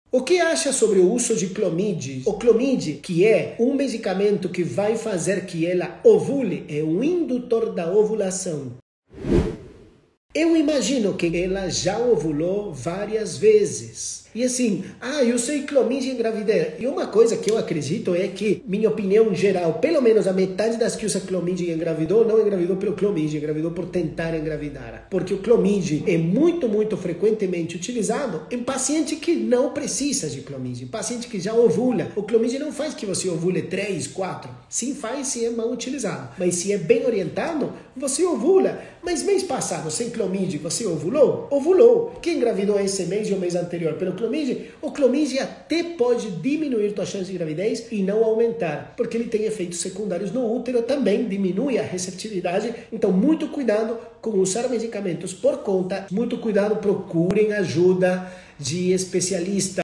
O que acha sobre o uso de Clomid? O Clomid, que é um medicamento que vai fazer que ela ovule, é um indutor da ovulação. Eu imagino que ela já ovulou várias vezes. E assim, eu usei Clomid e engravidei. E uma coisa que eu acredito é que, minha opinião geral, pelo menos a metade das que usa Clomid e engravidou, não engravidou pelo Clomid, engravidou por tentar engravidar. Porque o Clomid é muito frequentemente utilizado em paciente que não precisa de Clomid, em paciente que já ovula. O Clomid não faz que você ovule 3, 4. Sim faz se é mal utilizado. Mas se é bem orientado, você ovula. Mas mês passado, sem Clomid, você ovulou? Ovulou. Quem engravidou esse mês e o mês anterior pelo Clomid? O Clomid até pode diminuir tua chance de gravidez e não aumentar, porque ele tem efeitos secundários no útero, também diminui a receptividade. Então, muito cuidado com usar medicamentos por conta, muito cuidado, procurem ajuda de especialista.